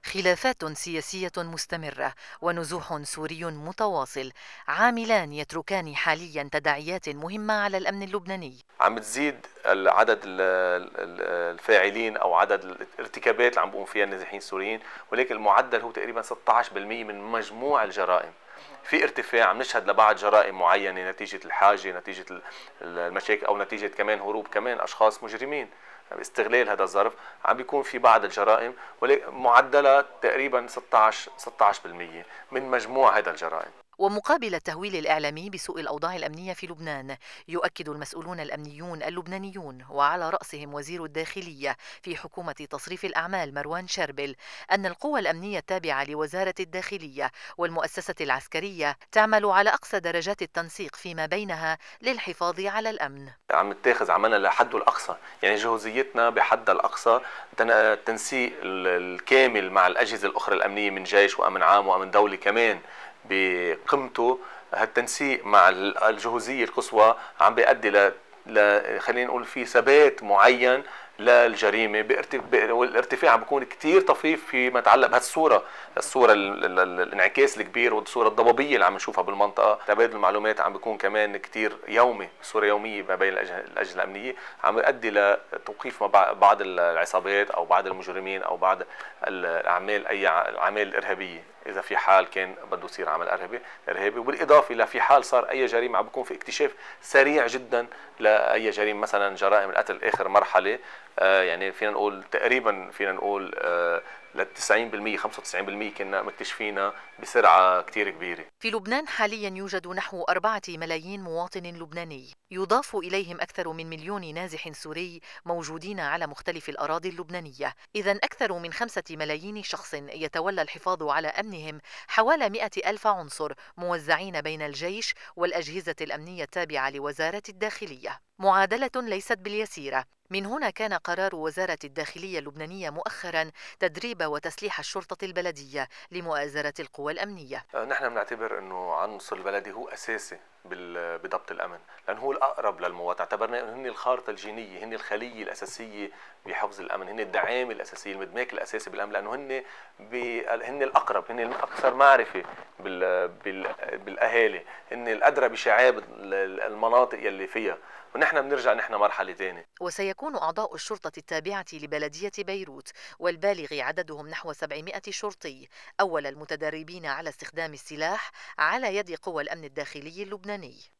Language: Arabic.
خلافات سياسية مستمرة ونزوح سوري متواصل عاملان يتركان حاليا تداعيات مهمة على الأمن اللبناني. عم تزيد عدد الفاعلين او عدد الارتكابات اللي عم بيقوم فيها النازحين السوريين، ولكن المعدل هو تقريبا 16% من مجموع الجرائم. في ارتفاع عم نشهد لبعض جرائم معينه نتيجه الحاجه، نتيجه المشاكل، او نتيجه كمان هروب كمان اشخاص مجرمين استغلال هذا الظرف. عم بيكون في بعض الجرائم ولكن معدلها تقريبا 16% من مجموع هذا الجرائم. ومقابل التهويل الإعلامي بسوء الأوضاع الأمنية في لبنان، يؤكد المسؤولون الأمنيون اللبنانيون وعلى رأسهم وزير الداخلية في حكومة تصريف الأعمال مروان شربل أن القوى الأمنية التابعة لوزارة الداخلية والمؤسسة العسكرية تعمل على أقصى درجات التنسيق فيما بينها للحفاظ على الأمن. عم نتاخذ عملنا لحده الأقصى، يعني جهوزيتنا بحدها الأقصى، التنسيق الكامل مع الأجهزة الأخرى الأمنية من جيش وأمن عام وأمن دولي كمان بقيمته. هالتنسيق مع الجهوزية القصوى عم بيؤدي خلينا نقول في ثبات معين للجريمه، والارتفاع عم بيكون كثير طفيف فيما يتعلق الصوره الانعكاس الكبير والصوره الضبابيه اللي عم نشوفها بالمنطقه. تبادل المعلومات عم بيكون كمان كثير يومي، صوره يوميه ما بين الاجهزه الامنيه، عم يؤدي لتوقيف بعض العصابات او بعض المجرمين او بعض الاعمال، اي اعمال ارهابيه اذا في حال كان بده يصير عمل ارهابي. وبالاضافه الى في حال صار اي جريمه عم بيكون في اكتشاف سريع جدا لاي جريمه، مثلا جرائم القتل اخر مرحله. يعني فينا نقول تقريبا ل 90% 95% كنا مكتشفينها بسرعه كثير كبيره. في لبنان حاليا يوجد نحو 4 ملايين مواطن لبناني، يضاف إليهم أكثر من مليون نازح سوري موجودين على مختلف الأراضي اللبنانية. إذن أكثر من 5 ملايين شخص يتولى الحفاظ على أمنهم حوالي 100 ألف عنصر موزعين بين الجيش والأجهزة الأمنية التابعة لوزارة الداخلية. معادلة ليست باليسيرة. من هنا كان قرار وزارة الداخلية اللبنانية مؤخرا تدريب وتسليح الشرطة البلدية لمؤازرة القوى الأمنية. نحن بنعتبر أنه عنصر البلدي هو أساسي بضبط الأمن، لأنه هو الأقرب للمواطن. اعتبرنا أنه هن الخارطة الجينية، هن الخلية الأساسية بحفظ الأمن، هن الدعامة الأساسية، المدماك الأساسي بالأمن، لأنه هن الأقرب، هن الأكثر معرفة بالأهالي، هن الأدرى بشعاب المناطق يلي فيها. ونحن بنرجع مرحلة ثانية. وسيكون أعضاء الشرطة التابعة لبلدية بيروت والبالغ عددهم نحو 700 شرطي أول المتدربين على استخدام السلاح على يد قوى الأمن الداخلي اللبناني.